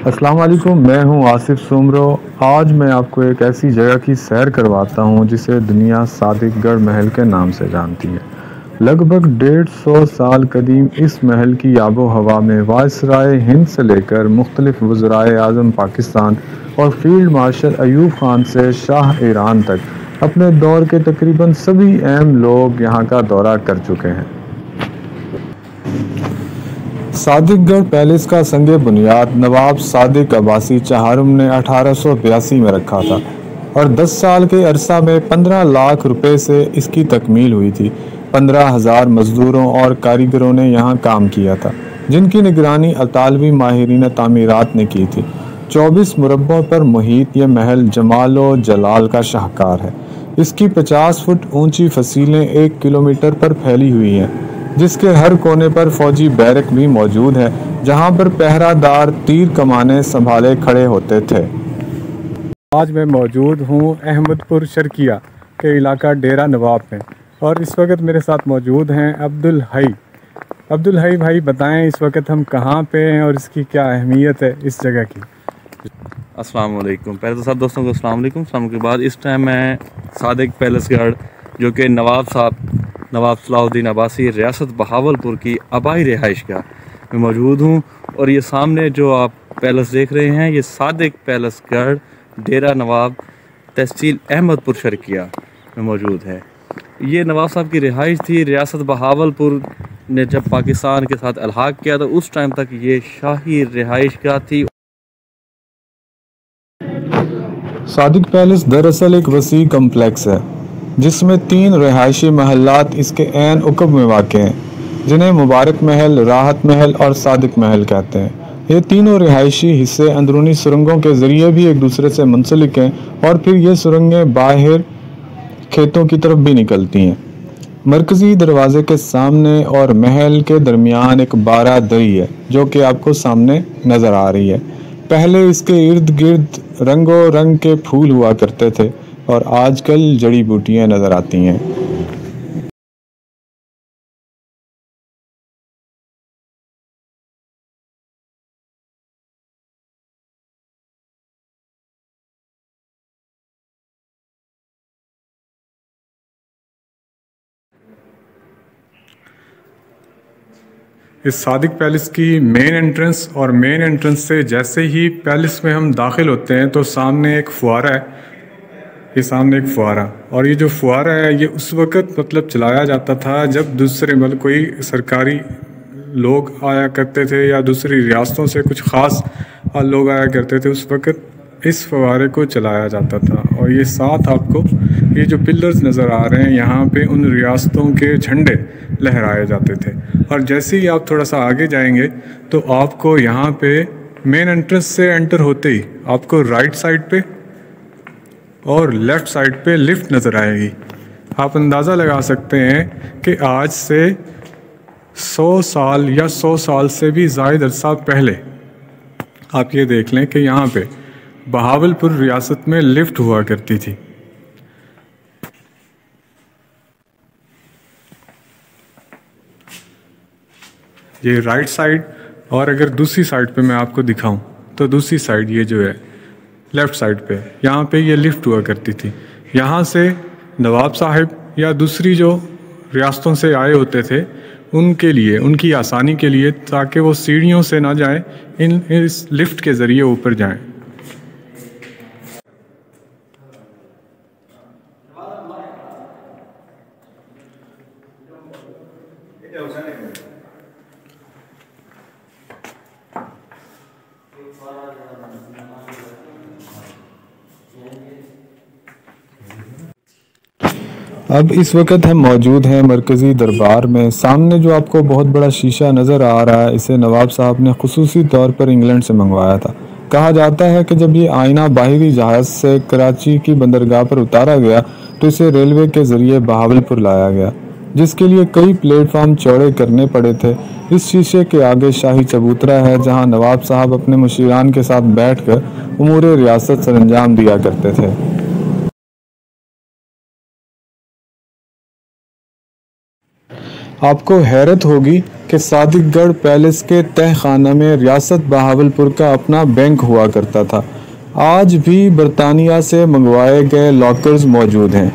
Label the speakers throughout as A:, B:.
A: अस्सलाम वालेकुम, मैं हूं आसिफ सुमरो। आज मैं आपको एक ऐसी जगह की सैर करवाता हूं जिसे दुनिया सादिकगढ़ महल के नाम से जानती है। लगभग 150 साल कदीम इस महल की आबो हवा में वायसराय हिंद से लेकर मुख्तलिफ वज़राए आज़म पाकिस्तान और फील्ड मार्शल अयूब खान से शाह ईरान तक अपने दौर के तकरीबन सभी अहम लोग यहाँ का दौरा कर चुके हैं। सादिकगढ़ पैलेस का संग बुनियाद नवाब सादिक अब्बासी चहारुम ने 1882 में रखा था और 10 साल के अरसा में 15 लाख रुपए से इसकी तकमील हुई थी। 15,000 मजदूरों और कारीगरों ने यहाँ काम किया था, जिनकी निगरानी अतालवी माहिरीन तामीरात ने की थी। 24 मुरब्बों पर मुहित यह महल जमाल व जलाल का शाहकार है। इसकी 50 फुट ऊंची फसीलें 1 किलोमीटर पर फैली हुई हैं, जिसके हर कोने पर फौजी बैरक भी मौजूद है, जहां पर पहरादार तीर कमाने संभाले खड़े होते थे। आज मैं मौजूद हूं अहमदपुर शर्किया के इलाका डेरा नवाब में और इस वक्त मेरे साथ मौजूद हैं अब्दुल हई भाई, बताएं इस वक्त हम कहां पे हैं और इसकी क्या अहमियत है इस जगह की।
B: अस्सलाम वालेकुम। पहले तो सब दोस्तों को अस्सलाम वालेकुम। के बाद इस टाइम मैं सादिक पैलेस गार्ड जो कि नवाब सलाहुद्दीन अब्बासी रियासत बहावलपुर की आबाई रिहाइशगाह में मौजूद हूँ और ये सामने जो आप पैलेस देख रहे हैं ये सादिक पैलेस गार्ड डेरा नवाब तहसील अहमदपुर शर्किया में मौजूद है। ये नवाब साहब की रिहाइश थी। रियासत बहावलपुर ने जब पाकिस्तान के साथ अलहाक किया तो उस टाइम तक ये शाही रिहाइशगाह थी।
A: सादिक पैलेस दरअसल एक वसी कम्प्लेक्स है जिसमें 3 रिहायशी महलात इसके ऐन उकब में वाक़ हैं, जिन्हें मुबारक महल, राहत महल और सादिक महल कहते हैं। ये तीनों रिहायशी हिस्से अंदरूनी सुरंगों के ज़रिए भी एक दूसरे से मुंसलिक हैं और फिर ये सुरंगें बाहर खेतों की तरफ भी निकलती हैं। मरकज़ी दरवाजे के सामने और महल के दरमियान एक बारह दरी है जो कि आपको सामने नज़र आ रही है। पहले इसके इर्द गिर्द रंगों रंग के फूल हुआ करते थे और आजकल जड़ी बूटियां नजर आती हैं। इस सादिक पैलेस की मेन एंट्रेंस और मेन एंट्रेंस से जैसे ही पैलेस में हम दाखिल होते हैं तो सामने एक फुआरा है। ये सामने एक फुआरा, और ये जो फुआरा है ये उस वक़्त मतलब चलाया जाता था जब दूसरे मतलब कोई सरकारी लोग आया करते थे या दूसरी रियासतों से कुछ ख़ास लोग आया करते थे, उस वक़्त इस फवारे को चलाया जाता था। और ये साथ आपको ये जो पिलर्स नज़र आ रहे हैं यहाँ पे उन रियासतों के झंडे लहराए जाते थे। और जैसे ही आप थोड़ा सा आगे जाएंगे तो आपको यहाँ पे मेन एंट्रेंस से एंटर होते ही आपको राइट साइड पे और लेफ़्ट साइड पे लिफ्ट नज़र आएगी। आप अंदाज़ा लगा सकते हैं कि आज से 100 साल या 100 साल से भी ज़ायद अरसा पहले आप ये देख लें कि यहाँ पे बहावलपुर रियासत में लिफ्ट हुआ करती थी। ये राइट साइड, और अगर दूसरी साइड पे मैं आपको दिखाऊं तो दूसरी साइड ये जो है लेफ़्ट साइड पे, यहाँ पे ये लिफ्ट हुआ करती थी। यहाँ से नवाब साहब या दूसरी जो रियासतों से आए होते थे उनके लिए, उनकी आसानी के लिए, ताकि वो सीढ़ियों से ना जाएं, इस लिफ्ट के ज़रिए ऊपर जाएं। अब इस वक्त हम मौजूद हैं मरकज़ी दरबार में। सामने जो आपको बहुत बड़ा शीशा नज़र आ रहा है, इसे नवाब साहब ने खुसूसी तौर पर इंग्लैंड से मंगवाया था। कहा जाता है कि जब ये आईना बाहरी जहाज़ से कराची की बंदरगाह पर उतारा गया तो इसे रेलवे के ज़रिए बहावलपुर लाया गया, जिसके लिए कई प्लेटफार्म चौड़े करने पड़े थे। इस शीशे के आगे शाही चबूतरा है जहाँ नवाब साहब अपने मुशीरान के साथ बैठ कर उमूर रियासत सरंजाम दिया करते थे। आपको हैरत होगी कि सादिकगढ़ पैलेस के तहखाना में रियासत बहावलपुर का अपना बैंक हुआ करता था। आज भी बरतानिया से मंगवाए गए लॉकर्स मौजूद हैं।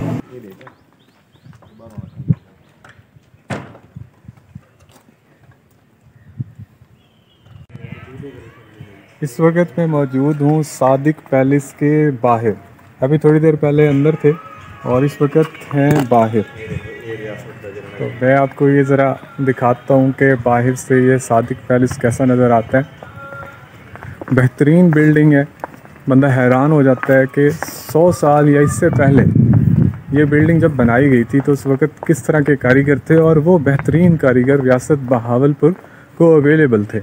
A: इस वक्त मैं मौजूद हूँ सादिक पैलेस के बाहर। अभी थोड़ी देर पहले अंदर थे और इस वक्त हैं बाहर। तो मैं आपको ये ज़रा दिखाता हूँ कि बाहर से ये सादिक पैलेस कैसा नज़र आता है। बेहतरीन बिल्डिंग है। बंदा हैरान हो जाता है कि 100 साल या इससे पहले ये बिल्डिंग जब बनाई गई थी तो उस वक्त किस तरह के कारीगर थे, और वो बेहतरीन कारीगर रियासत बहावलपुर को अवेलेबल थे।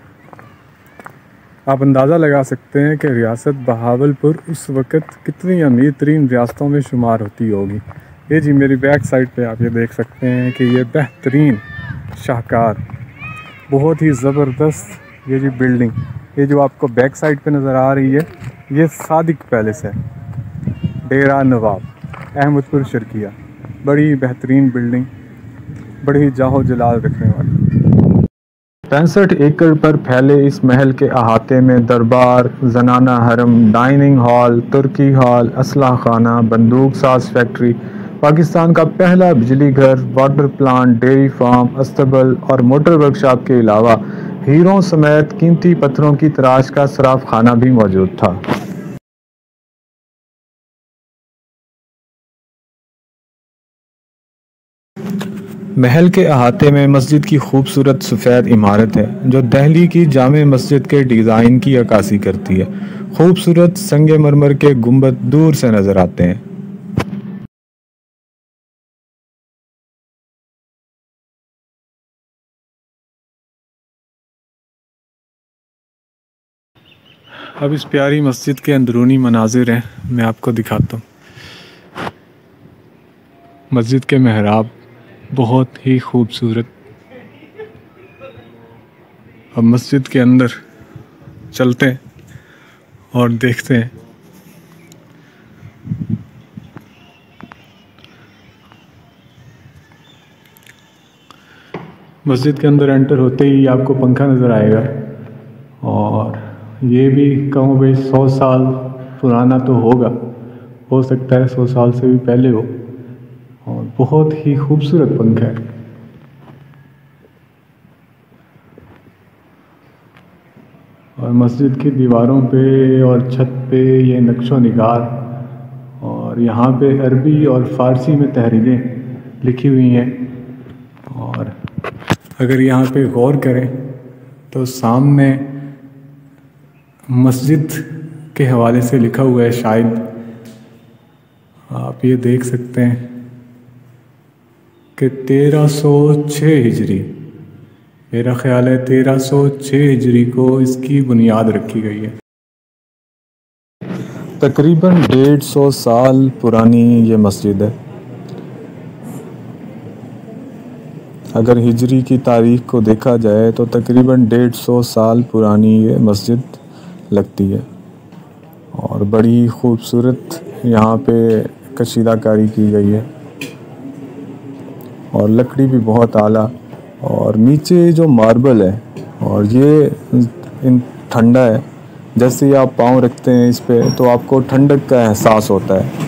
A: आप अंदाज़ा लगा सकते हैं कि रियासत बहावलपुर उस वक्त कितनी अमीर तरीन रियासतों में शुमार होती होगी। ये जी मेरी बैक साइड पे आप ये देख सकते हैं कि ये बेहतरीन शाहकार, बहुत ही ज़बरदस्त ये जी बिल्डिंग, ये जो आपको बैक साइड पे नज़र आ रही है, ये सादिक पैलेस है, डेरा नवाब अहमदपुर शर्किया। बड़ी बेहतरीन बिल्डिंग, बड़ी जाहो जलाल रखने वाली। 65 एकड़ पर फैले इस महल के अहाते में दरबार, जनाना हरम, डाइनिंग हॉल, तुर्की हॉल, असलहा खाना, बंदूक साज फैक्ट्री, पाकिस्तान का पहला बिजली घर, वाटर प्लांट, डेयरी फार्म, अस्तबल और मोटर वर्कशॉप के अलावा हीरों समेत कीमती पत्थरों की तराश का सराफ खाना भी मौजूद था। महल के अहाते में मस्जिद की खूबसूरत सफ़ेद इमारत है जो दिल्ली की जामे मस्जिद के डिज़ाइन की अक्कासी करती है। खूबसूरत संगमरमर के गुंबद दूर से नज़र आते हैं। अब इस प्यारी मस्जिद के अंदरूनी मनाजिर हैं, मैं आपको दिखाता हूँ। मस्जिद के मेहराब बहुत ही खूबसूरत। अब मस्जिद के अंदर चलते हैं और देखते हैं। मस्जिद के अंदर एंटर होते ही आपको पंखा नज़र आएगा, और ये भी कहूँ भाई 100 साल पुराना तो होगा, हो सकता है 100 साल से भी पहले हो, और बहुत ही खूबसूरत पंखा है। और मस्जिद की दीवारों पे और छत पे ये नक्शो निगार, और यहाँ पे अरबी और फ़ारसी में तहरीरें लिखी हुई हैं। और अगर यहाँ पे गौर करें तो सामने मस्जिद के हवाले से लिखा हुआ है, शायद आप ये देख सकते हैं कि 1306 हिजरी, मेरा ख्याल है 1306 हिजरी को इसकी बुनियाद रखी गई है। तकरीबन 150 साल पुरानी ये मस्जिद है। अगर हिजरी की तारीख को देखा जाए तो तकरीबन 150 साल पुरानी ये मस्जिद लगती है, और बड़ी खूबसूरत यहाँ पे कशीदाकारी की गई है, और लकड़ी भी बहुत आला, और नीचे जो मार्बल है और ये ठंडा है। जैसे ही आप पाँव रखते हैं इस पे तो आपको ठंडक का एहसास होता है।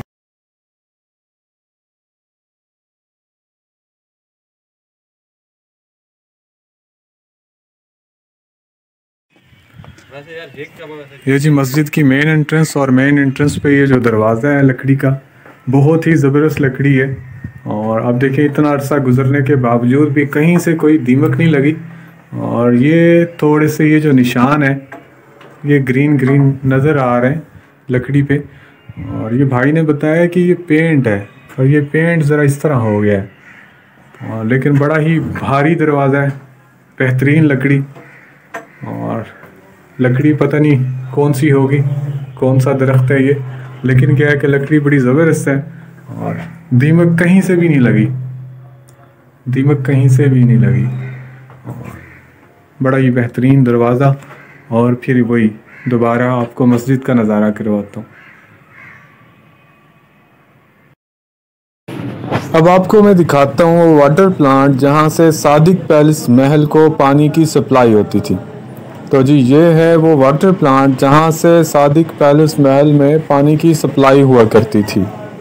A: ये जी मस्जिद की मेन एंट्रेंस, और मेन एंट्रेंस पे ये जो दरवाज़ा है लकड़ी का, बहुत ही ज़बरदस्त लकड़ी है। और अब देखिए इतना अरसा गुजरने के बावजूद भी कहीं से कोई दीमक नहीं लगी। और ये थोड़े से ये जो निशान है ये ग्रीन ग्रीन नज़र आ रहे हैं लकड़ी पे, और ये भाई ने बताया कि ये पेंट है, और ये पेंट ज़रा इस तरह हो गया है। लेकिन बड़ा ही भारी दरवाज़ा है, बेहतरीन लकड़ी, और लकड़ी पता नहीं कौन सी होगी, कौन सा दरख्त है ये, लेकिन क्या है कि लकड़ी बड़ी ज़बरदस्त है, और दीमक कहीं से भी नहीं लगी, दीमक कहीं से भी नहीं लगी। और बड़ा ही बेहतरीन दरवाज़ा। और फिर वही दोबारा आपको मस्जिद का नज़ारा करवाता हूँ। अब आपको मैं दिखाता हूँ वो वाटर प्लांट जहाँ से सादिक पैलेस महल को पानी की सप्लाई होती थी। तो जी ये है वो वाटर प्लांट जहाँ से सादिक पैलेस महल में पानी की सप्लाई हुआ करती थी।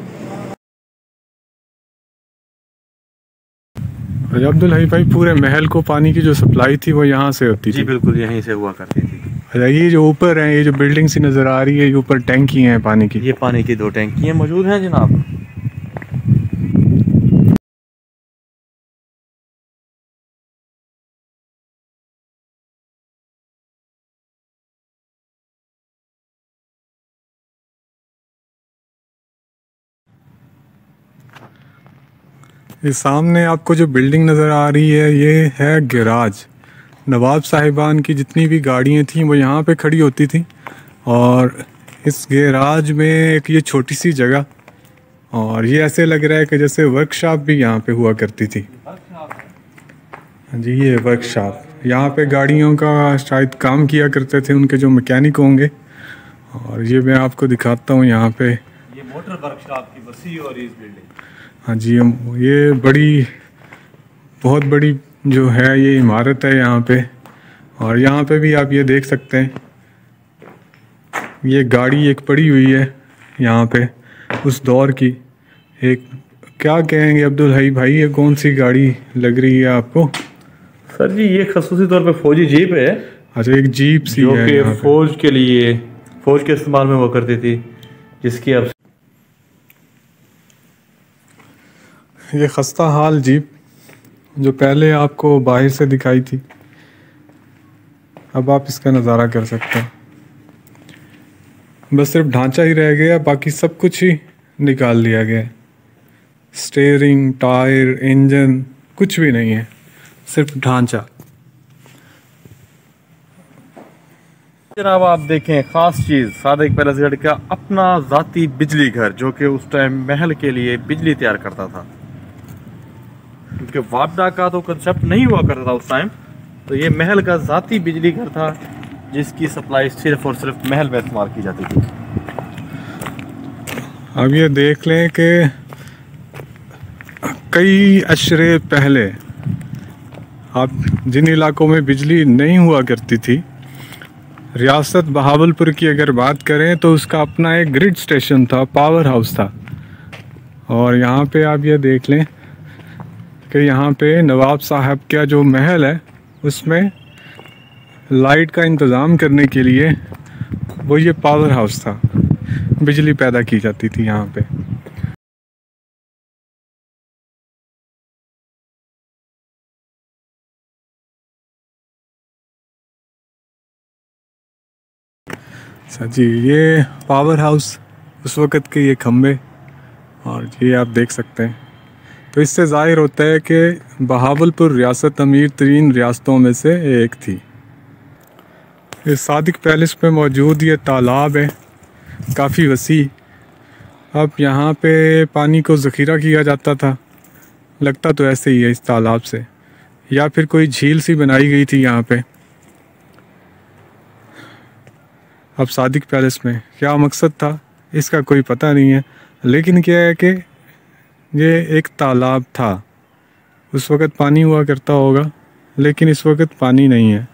A: अब्दुल हई भाई, पूरे महल को पानी की जो सप्लाई थी वो यहाँ से होती थी?
B: जी बिल्कुल, यहीं से हुआ करती थी।
A: अच्छा, ये जो ऊपर है, ये जो बिल्डिंग सी नज़र आ रही है, ये ऊपर टैंकी हैं पानी की?
B: ये पानी की 2 टैंकियाँ मौजूद हैं जनाब।
A: ये सामने आपको जो बिल्डिंग नज़र आ रही है, ये है गैराज। नवाब साहिबान की जितनी भी गाड़ियाँ थीं वो यहाँ पे खड़ी होती थी। और इस गैराज में एक ये छोटी सी जगह, और ये ऐसे लग रहा है कि जैसे वर्कशॉप भी यहाँ पे हुआ करती थी। हाँ जी, ये वर्कशॉप, यहाँ पे गाड़ियों का शायद काम किया करते थे उनके जो मैकेनिक होंगे। और ये मैं आपको दिखाता हूँ यहाँ पे,
B: ये मोटर वर्कशॉप की वसी और इस बिल्डिंग।
A: हाँ जी, ये बहुत बड़ी जो है ये इमारत है यहाँ पे। और यहाँ पे भी आप ये देख सकते हैं, ये गाड़ी एक पड़ी हुई है यहाँ पे उस दौर की। एक क्या कहेंगे अब्दुल हई भाई, ये कौन सी गाड़ी लग रही है आपको?
B: सर जी, ये खसूसी तौर पे फौजी जीप है।
A: अच्छा, एक जीप सी
B: जो
A: है
B: कि फौज के लिए, फौज के इस्तेमाल में हुआ करती थी, जिसकी अब
A: ये खस्ता हाल जीप जो पहले आपको बाहर से दिखाई थी, अब आप इसका नज़ारा कर सकते हैं। बस सिर्फ ढांचा ही रह गया, बाकी सब कुछ ही निकाल लिया गया। स्टीयरिंग, टायर, इंजन कुछ भी नहीं है, सिर्फ ढांचा।
B: जनाब आप देखें, ख़ास चीज़ सादिक पैलेस का अपना ज़ाती बिजली घर, जो कि उस टाइम महल के लिए बिजली तैयार करता था, क्योंकि वापडा का तो कंसेप्ट नहीं हुआ करता था उस टाइम। तो ये महल का ज़ाती बिजली घर था, जिसकी सप्लाई सिर्फ और सिर्फ महल में इस्तेमाल की जाती थी।
A: अब ये देख लें कि कई अशरे पहले, आप जिन इलाकों में बिजली नहीं हुआ करती थी, रियासत बहावलपुर की अगर बात करें तो उसका अपना एक ग्रिड स्टेशन था, पावर हाउस था। और यहाँ पे आप ये देख लें कि यहाँ पे नवाब साहब का जो महल है उसमें लाइट का इंतज़ाम करने के लिए वो ये पावर हाउस था, बिजली पैदा की जाती थी यहाँ पे। अच्छा जी, ये पावर हाउस, उस वक़्त के ये खम्बे, और ये आप देख सकते हैं। तो इससे ज़ाहिर होता है कि बहावलपुर रियासत अमीर तरीन रियासतों में से एक थी। इस सादिक पैलेस में मौजूद ये तालाब है, काफ़ी वसी। अब यहाँ पे पानी को ज़ख़ीरा किया जाता था, लगता तो ऐसे ही है इस तालाब से, या फिर कोई झील सी बनाई गई थी यहाँ पे। अब सादिक पैलेस में क्या मकसद था इसका कोई पता नहीं है, लेकिन क्या है कि ये एक तालाब था। उस वक़्त पानी हुआ करता होगा, लेकिन इस वक़्त पानी नहीं है।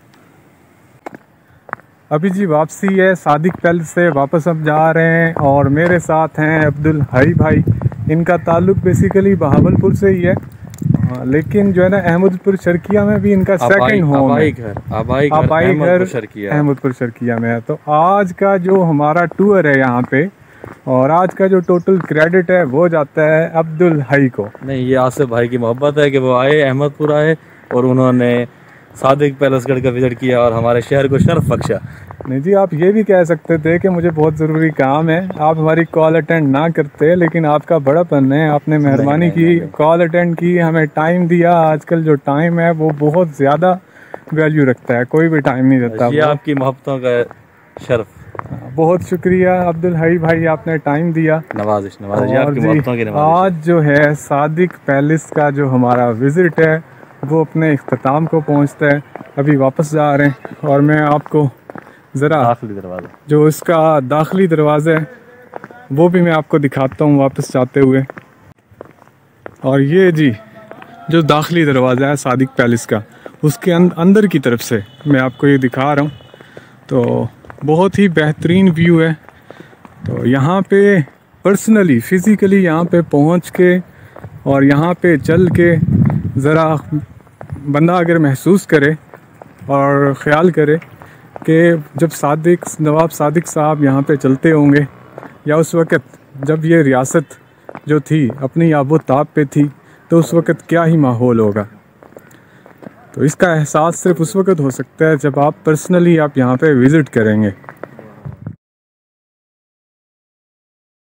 A: अभी जी वापसी है, सादिक पैलेस से वापस हम जा रहे हैं, और मेरे साथ हैं अब्दुल हई भाई। इनका ताल्लुक़ बेसिकली बहावलपुर से ही है, लेकिन जो है ना अहमदपुर शर्किया में भी इनका सेकंड होम है। आबाई घर अहमदपुर शर्किया में है। तो आज का जो हमारा टूर है यहाँ पे, और आज का जो टोटल क्रेडिट है वो जाता है अब्दुल हई को।
B: नहीं, ये आसिफ भाई की मोहब्बत है कि वो आए, अहमदपुर आए, और उन्होंने सादिक पैलेसगढ़ का विजिट किया और हमारे शहर को शर्फ बख्शा।
A: नहीं जी, आप ये भी कह सकते थे कि मुझे बहुत ज़रूरी काम है, आप हमारी कॉल अटेंड ना करते, लेकिन आपका बड़ापन है, आपने मेहरबानी की, कॉल अटेंड की, हमें टाइम दिया। आजकल जो टाइम है वो बहुत ज़्यादा वैल्यू रखता है, कोई भी टाइम नहीं देता।
B: ये आपकी मोहब्बतों का शर्फ।
A: बहुत शुक्रिया अब्दुल हई भाई, आपने टाइम दिया।
B: नवाजिश आपकी मोहब्बतों की नवाजिश।
A: आज जो है सादिक पैलेस का जो हमारा विज़िट है वो अपने इख्तिताम को पहुंचता है। अभी वापस जा रहे हैं, और मैं आपको ज़रा
B: दाखिली दरवाज़ा,
A: जो इसका दाखिली दरवाज़ा है वो भी मैं आपको दिखाता हूँ वापस जाते हुए। और ये जी जो दाखिली दरवाज़ा है सादिक पैलेस का, उसके अंदर की तरफ से मैं आपको ये दिखा रहा हूँ। तो बहुत ही बेहतरीन व्यू है। तो यहाँ पे पर्सनली फ़िज़िकली यहाँ पे पहुँच के और यहाँ पे चल के ज़रा बंदा अगर महसूस करे और ख़्याल करे कि जब नवाब सादिक साहब यहाँ पे चलते होंगे या उस वक़्त जब ये रियासत जो थी अपनी आबो ताब पे थी, तो उस वक़्त क्या ही माहौल होगा। तो इसका एहसास सिर्फ उस वक़्त हो सकता है जब आप पर्सनली आप यहाँ पे विज़िट करेंगे।